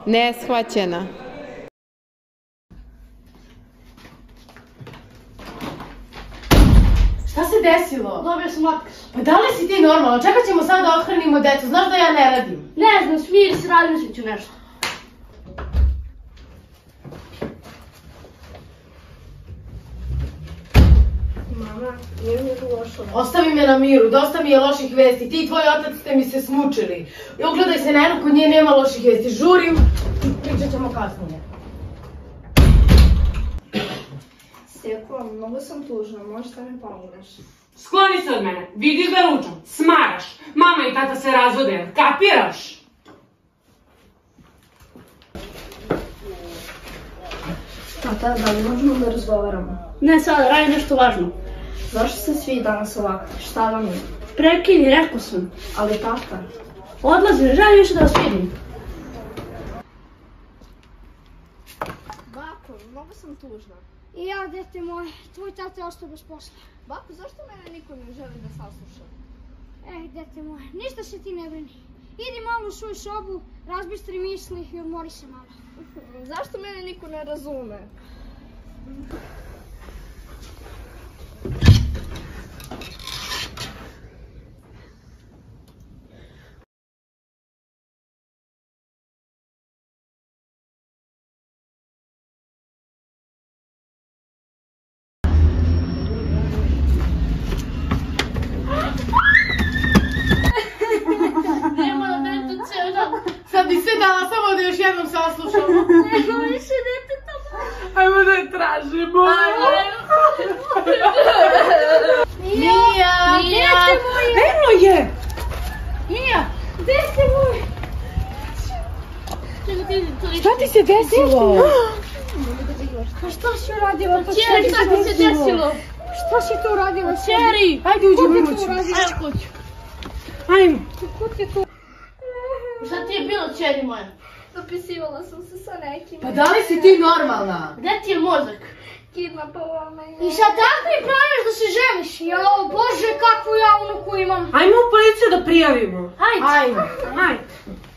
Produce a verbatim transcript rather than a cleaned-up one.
Neshvaćena. Šta se desilo? Dobio sam otkaz. Pa da li si ti normalno? Čekat ćemo sad da othranimo decu, znaš da ja ne radim. Ne znam, smiri se, razmislit ću nešto. Mama, nije mi je lošo. Ostavi me na miru, dosta mi je loših vesti. Ti i tvoj otac ste mi se smučili. I ugledaj se na jednu, kod nje nema loših vesti. Žurim, pričat ćemo kasnije. Stjeko, mnogo sam tužna, možeš da mi pomogneš? Skloni se od mene, vidiš da ručam, smaraš. Mama i tata se razvode, kapiraš? Tata, da li možemo da razgovaramo? Ne sad, radi nešto važno. Zašto ste svi danas ovakvi? Šta vam je? Prekini, rekao sam. Ali tata. Odlazim, ne želim više da vas vidim. Bako, mnogo sam tužna. I ja, dete moje, tvoj tata je ostao bez posla. Bako, zašto mene niko ne želi da sasluša? Ej, dete moje, ništa se ti ne brini. Idi malo u svoju sobu, razbistri misli i odmori se malo. Zašto mene niko ne razume? Sad bi sve dala samo da još jednom saslušamo. Nego više ne pitam. Ajmo da je tražimo. Mija! Mija! Dete moje! Eno je! Mija! Dete moje! Šta ti se desilo? Pa šta si uradila? Pa Čeri, šta ti se desilo? Šta si to uradila? Čeri! Ajde uđi u Ko ti to kuću. uradio? Ajde kuću. Ajmo. Ko ti to? Šta ti je bilo, čeri moja? Dopisivala sam se sa nekim. Pa da li si ti normalna? Gde ti je mozak? Kidnapovala me. I sad tako i planiš da se ženiš? Jao, Bože, kakvu ja unuku imam. Ajmo u policiju da prijavimo. Hajde. Ajmo. Hajde.